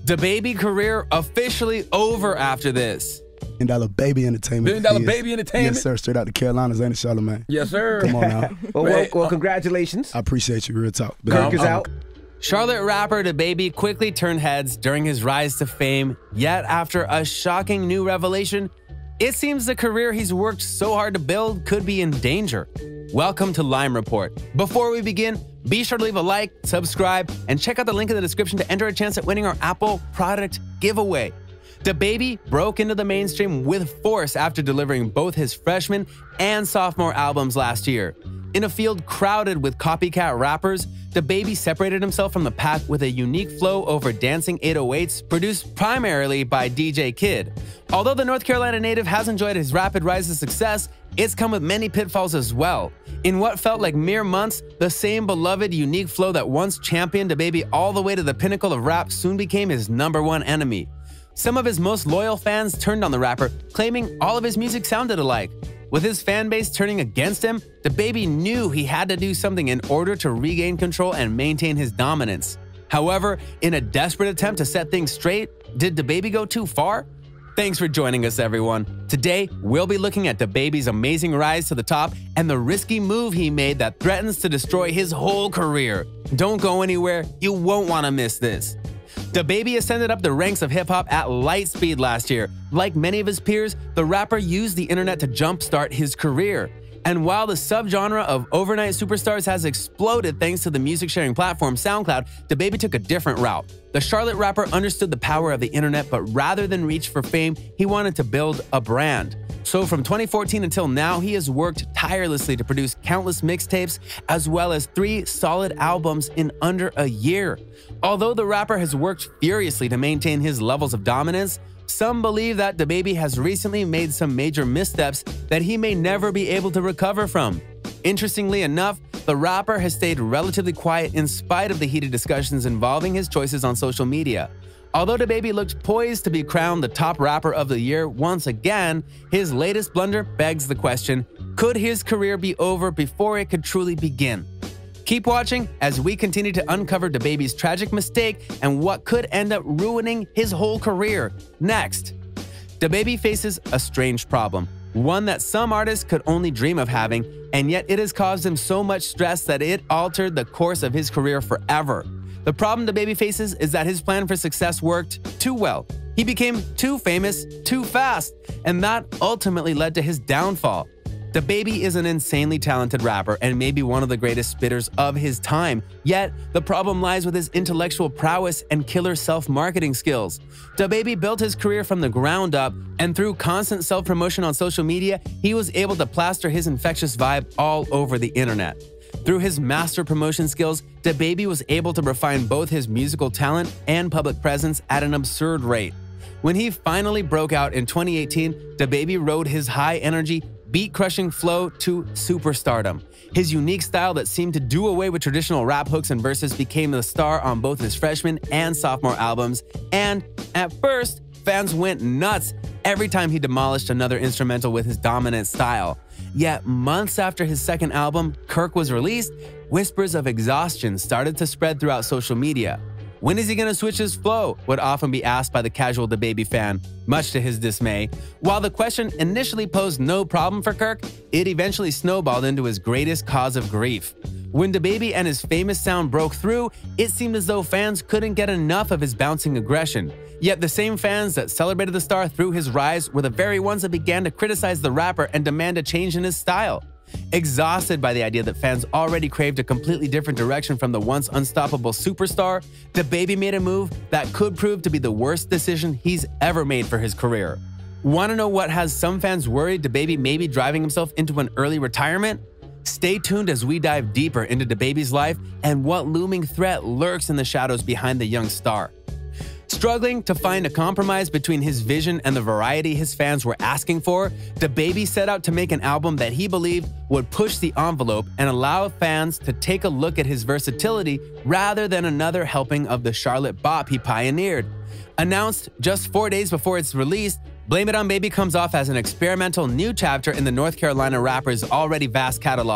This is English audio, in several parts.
DaBaby career officially over after this. $1 Million Baby Entertainment. $1 Million Baby Entertainment? Yes, sir. Straight out the Carolinas, ain't it, Charlamagne? Yes, sir. Come on now. Well, congratulations. I appreciate you, real talk. Kirk is out. Charlotte rapper DaBaby quickly turned heads during his rise to fame, yet after a shocking new revelation, it seems the career he's worked so hard to build could be in danger. Welcome to Lime Report. Before we begin, be sure to leave a like, subscribe, and check out the link in the description to enter a chance at winning our Apple product giveaway. DaBaby broke into the mainstream with force after delivering both his freshman and sophomore albums last year. In a field crowded with copycat rappers, DaBaby separated himself from the pack with a unique flow over dancing 808s produced primarily by DJ Kid. Although the North Carolina native has enjoyed his rapid rise to success, it's come with many pitfalls as well. In what felt like mere months, the same beloved, unique flow that once championed DaBaby all the way to the pinnacle of rap soon became his #1 enemy. Some of his most loyal fans turned on the rapper, claiming all of his music sounded alike. With his fan base turning against him, DaBaby knew he had to do something in order to regain control and maintain his dominance. However, in a desperate attempt to set things straight, did DaBaby go too far? Thanks for joining us, everyone. Today, we'll be looking at DaBaby's amazing rise to the top and the risky move he made that threatens to destroy his whole career. Don't go anywhere, you won't want to miss this. DaBaby ascended up the ranks of hip-hop at light speed last year. Like many of his peers, the rapper used the internet to jumpstart his career. And while the subgenre of overnight superstars has exploded thanks to the music-sharing platform SoundCloud, DaBaby took a different route. The Charlotte rapper understood the power of the internet, but rather than reach for fame, he wanted to build a brand. So from 2014 until now, he has worked tirelessly to produce countless mixtapes, as well as 3 solid albums in under a year. Although the rapper has worked furiously to maintain his levels of dominance, some believe that DaBaby has recently made some major missteps that he may never be able to recover from. Interestingly enough, the rapper has stayed relatively quiet in spite of the heated discussions involving his choices on social media. Although DaBaby looked poised to be crowned the top rapper of the year once again, his latest blunder begs the question, could his career be over before it could truly begin? Keep watching as we continue to uncover DaBaby's tragic mistake and what could end up ruining his whole career. Next, DaBaby faces a strange problem, one that some artists could only dream of having, and yet it has caused him so much stress that it altered the course of his career forever. The problem DaBaby faces is that his plan for success worked too well. He became too famous too fast, and that ultimately led to his downfall. DaBaby is an insanely talented rapper and maybe one of the greatest spitters of his time, yet the problem lies with his intellectual prowess and killer self-marketing skills. DaBaby built his career from the ground up, and through constant self-promotion on social media, he was able to plaster his infectious vibe all over the internet. Through his master promotion skills, DaBaby was able to refine both his musical talent and public presence at an absurd rate. When he finally broke out in 2018, DaBaby rode his high-energy, beat-crushing flow to superstardom. His unique style that seemed to do away with traditional rap hooks and verses became the star on both his freshman and sophomore albums, and at first, fans went nuts every time he demolished another instrumental with his dominant style. Yet months after his second album, Kirk, was released, whispers of exhaustion started to spread throughout social media. When is he going to switch his flow? Would often be asked by the casual DaBaby fan, much to his dismay. While the question initially posed no problem for Kirk, it eventually snowballed into his greatest cause of grief. When DaBaby and his famous sound broke through, it seemed as though fans couldn't get enough of his bouncing aggression. Yet the same fans that celebrated the star through his rise were the very ones that began to criticize the rapper and demand a change in his style. Exhausted by the idea that fans already craved a completely different direction from the once unstoppable superstar, DaBaby made a move that could prove to be the worst decision he's ever made for his career. Want to know what has some fans worried DaBaby may be driving himself into an early retirement? Stay tuned as we dive deeper into DaBaby's life and what looming threat lurks in the shadows behind the young star. Struggling to find a compromise between his vision and the variety his fans were asking for, DaBaby set out to make an album that he believed would push the envelope and allow fans to take a look at his versatility rather than another helping of the Charlotte bop he pioneered. Announced just 4 days before its release, Blame It On Baby comes off as an experimental new chapter in the North Carolina rapper's already vast catalog.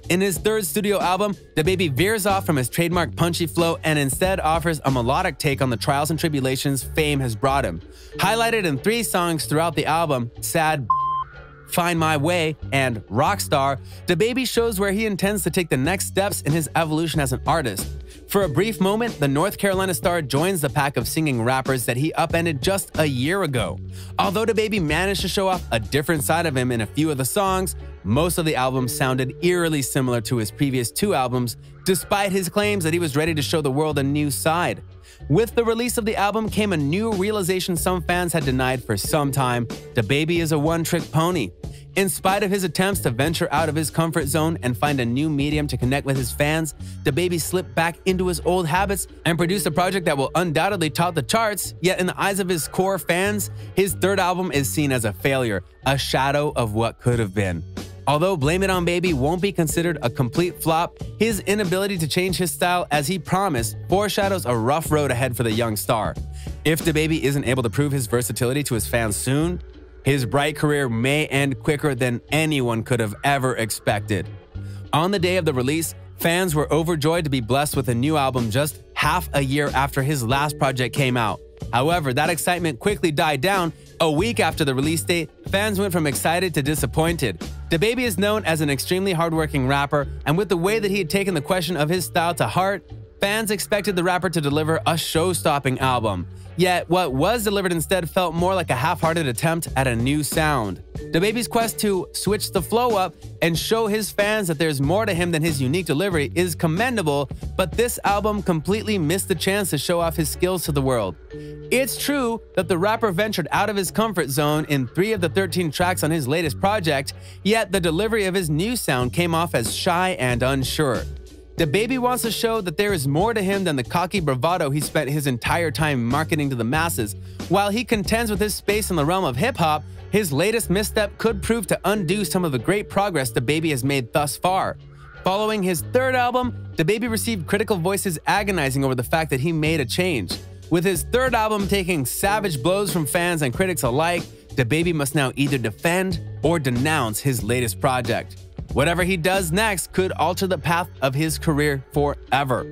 In his third studio album, DaBaby veers off from his trademark punchy flow and instead offers a melodic take on the trials and tribulations fame has brought him. Highlighted in 3 songs throughout the album, Sad, Find My Way, and Rockstar, DaBaby shows where he intends to take the next steps in his evolution as an artist. For a brief moment, the North Carolina star joins the pack of singing rappers that he upended just a year ago. Although DaBaby managed to show off a different side of him in a few of the songs, most of the albums sounded eerily similar to his previous 2 albums, despite his claims that he was ready to show the world a new side. With the release of the album came a new realization some fans had denied for some time: DaBaby is a one-trick pony. In spite of his attempts to venture out of his comfort zone and find a new medium to connect with his fans, DaBaby slipped back into his old habits and produced a project that will undoubtedly top the charts, yet in the eyes of his core fans, his third album is seen as a failure, a shadow of what could have been. Although Blame It On Baby won't be considered a complete flop, his inability to change his style as he promised foreshadows a rough road ahead for the young star. If DaBaby isn't able to prove his versatility to his fans soon, his bright career may end quicker than anyone could have ever expected. On the day of the release, fans were overjoyed to be blessed with a new album just half a year after his last project came out. However, that excitement quickly died down. A week after the release date, fans went from excited to disappointed. DaBaby is known as an extremely hardworking rapper, and with the way that he had taken the question of his style to heart, fans expected the rapper to deliver a show-stopping album. Yet, what was delivered instead felt more like a half-hearted attempt at a new sound. DaBaby's quest to switch the flow up and show his fans that there's more to him than his unique delivery is commendable, but this album completely missed the chance to show off his skills to the world. It's true that the rapper ventured out of his comfort zone in 3 of the 13 tracks on his latest project, yet the delivery of his new sound came off as shy and unsure. DaBaby wants to show that there is more to him than the cocky bravado he spent his entire time marketing to the masses. While he contends with his space in the realm of hip-hop, his latest misstep could prove to undo some of the great progress DaBaby has made thus far. Following his third album, DaBaby received critical voices agonizing over the fact that he made a change. With his third album taking savage blows from fans and critics alike, DaBaby must now either defend or denounce his latest project. Whatever he does next could alter the path of his career forever.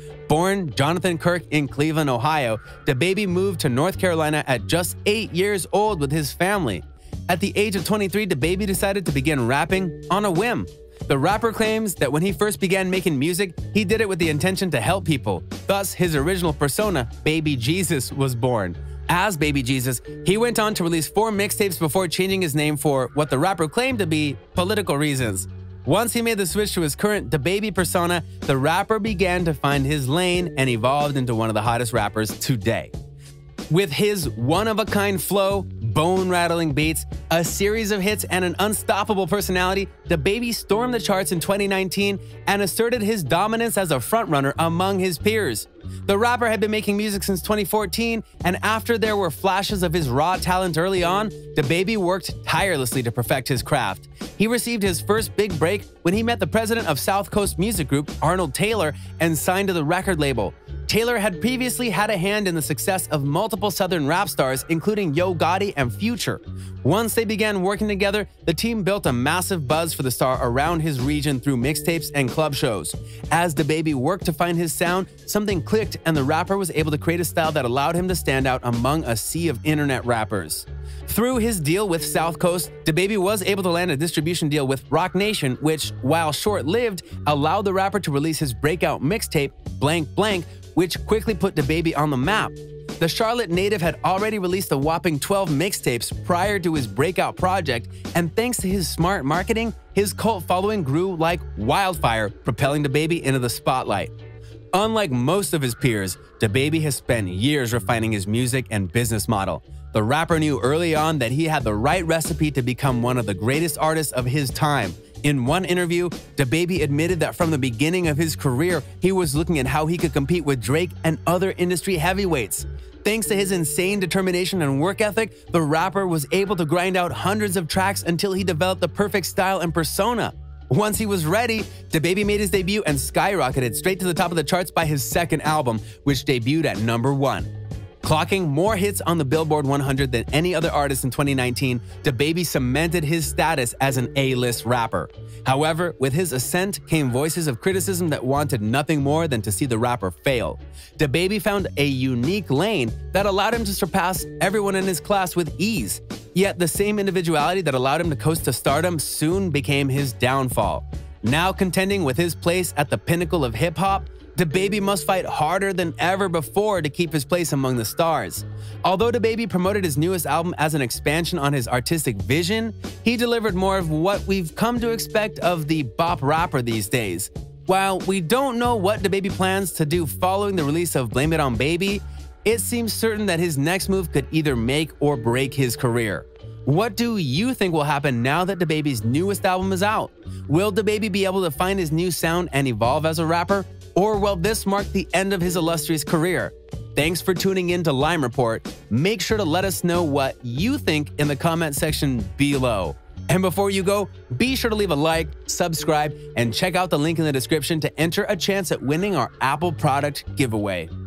Born Jonathan Kirk in Cleveland, Ohio, DaBaby moved to North Carolina at just 8 years old with his family. At the age of 23, DaBaby decided to begin rapping on a whim. The rapper claims that when he first began making music, he did it with the intention to help people. Thus, his original persona, Baby Jesus, was born. As Baby Jesus, he went on to release 4 mixtapes before changing his name for what the rapper claimed to be political reasons. Once he made the switch to his current DaBaby persona, the rapper began to find his lane and evolved into one of the hottest rappers today. With his one-of-a-kind flow, bone-rattling beats, a series of hits, and an unstoppable personality, DaBaby stormed the charts in 2019 and asserted his dominance as a frontrunner among his peers. The rapper had been making music since 2014, and after there were flashes of his raw talent early on, DaBaby worked tirelessly to perfect his craft. He received his first big break when he met the president of South Coast Music Group, Arnold Taylor, and signed to the record label. Taylor had previously had a hand in the success of multiple Southern rap stars, including Yo Gotti and Future. Once they began working together, the team built a massive buzz for the star around his region through mixtapes and club shows. As DaBaby worked to find his sound, something clicked and the rapper was able to create a style that allowed him to stand out among a sea of internet rappers. Through his deal with South Coast, DaBaby was able to land a distribution deal with Roc Nation, which, while short-lived, allowed the rapper to release his breakout mixtape, Blank Blank, which quickly put DaBaby on the map. The Charlotte native had already released a whopping 12 mixtapes prior to his breakout project, and thanks to his smart marketing, his cult following grew like wildfire, propelling DaBaby into the spotlight. Unlike most of his peers, DaBaby has spent years refining his music and business model. The rapper knew early on that he had the right recipe to become one of the greatest artists of his time. In one interview, DaBaby admitted that from the beginning of his career, he was looking at how he could compete with Drake and other industry heavyweights. Thanks to his insane determination and work ethic, the rapper was able to grind out hundreds of tracks until he developed the perfect style and persona. Once he was ready, DaBaby made his debut and skyrocketed straight to the top of the charts by his second album, which debuted at #1. Clocking more hits on the Billboard 100 than any other artist in 2019, DaBaby cemented his status as an A-list rapper. However, with his ascent came voices of criticism that wanted nothing more than to see the rapper fail. DaBaby found a unique lane that allowed him to surpass everyone in his class with ease. Yet the same individuality that allowed him to coast to stardom soon became his downfall. Now contending with his place at the pinnacle of hip-hop, DaBaby must fight harder than ever before to keep his place among the stars. Although DaBaby promoted his newest album as an expansion on his artistic vision, he delivered more of what we've come to expect of the bop rapper these days. While we don't know what DaBaby plans to do following the release of Blame It On Baby, it seems certain that his next move could either make or break his career. What do you think will happen now that DaBaby's newest album is out? Will DaBaby be able to find his new sound and evolve as a rapper? Or will this mark the end of his illustrious career? Thanks for tuning in to Lime Report. Make sure to let us know what you think in the comment section below. And before you go, be sure to leave a like, subscribe, and check out the link in the description to enter a chance at winning our Apple product giveaway.